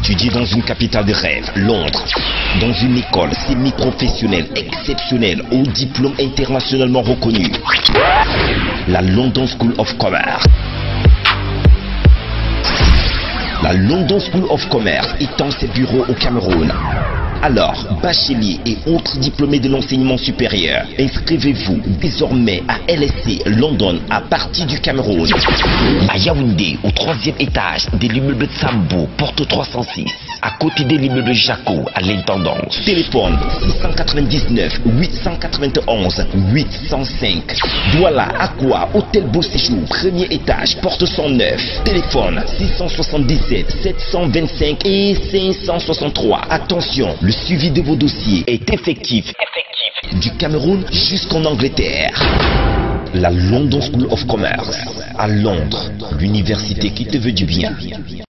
étudier dans une capitale de rêve, Londres, dans une école semi-professionnelle exceptionnelle au diplôme internationalement reconnu, la London School of Commerce. La London School of Commerce étend ses bureaux au Cameroun. Alors, bacheliers et autres diplômés de l'enseignement supérieur, inscrivez-vous désormais à LSC London à partir du Cameroun. À Yaoundé, au 3e étage de l'immeuble Sambo, porte 306, à côté de l'immeuble Jaco, à l'intendance. Téléphone 699 891 805. Douala, Aqua, Hôtel Beau Séjour, 1er étage, porte 109. Téléphone 677 725 et 563. Attention, le suivi de vos dossiers est effectif. Du Cameroun jusqu'en Angleterre. La London School of Commerce, à Londres, l'université qui te veut du bien.